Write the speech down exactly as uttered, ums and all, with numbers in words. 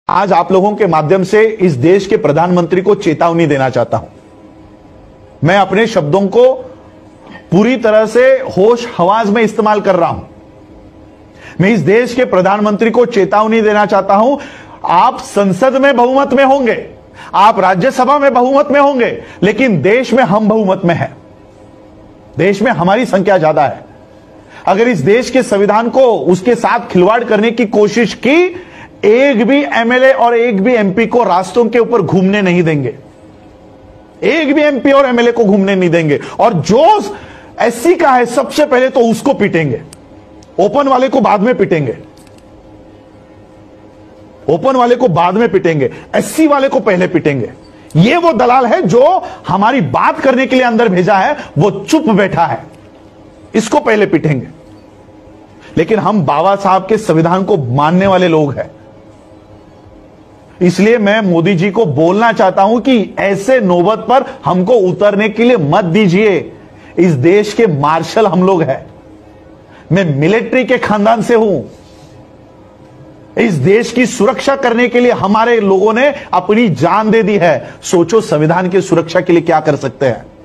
आज आप लोगों के माध्यम से इस देश के प्रधानमंत्री को चेतावनी देना चाहता हूं। मैं अपने शब्दों को पूरी तरह से होश हवास में इस्तेमाल कर रहा हूं। मैं इस देश के प्रधानमंत्री को चेतावनी देना चाहता हूं। आप संसद में बहुमत में होंगे, आप राज्यसभा में बहुमत में होंगे, लेकिन देश में हम बहुमत में हैं। देश में हमारी संख्या ज्यादा है। अगर इस देश के संविधान को उसके साथ खिलवाड़ करने की कोशिश की, एक भी एमएलए और एक भी एमपी को रास्तों के ऊपर घूमने नहीं देंगे। एक भी एमपी और एमएलए को घूमने नहीं देंगे। और जो एससी का है सबसे पहले तो उसको पीटेंगे, ओपन वाले को बाद में पीटेंगे। ओपन वाले को बाद में पीटेंगे, एससी वाले को पहले पीटेंगे। ये वो दलाल है जो हमारी बात करने के लिए अंदर भेजा है, वो चुप बैठा है, इसको पहले पीटेंगे। लेकिन हम बाबा साहब के संविधान को मानने वाले लोग हैं, इसलिए मैं मोदी जी को बोलना चाहता हूं कि ऐसे नौबत पर हमको उतरने के लिए मत दीजिए। इस देश के मार्शल हम लोग हैं। मैं मिलिट्री के खानदान से हूं। इस देश की सुरक्षा करने के लिए हमारे लोगों ने अपनी जान दे दी है। सोचो संविधान की सुरक्षा के लिए क्या कर सकते हैं।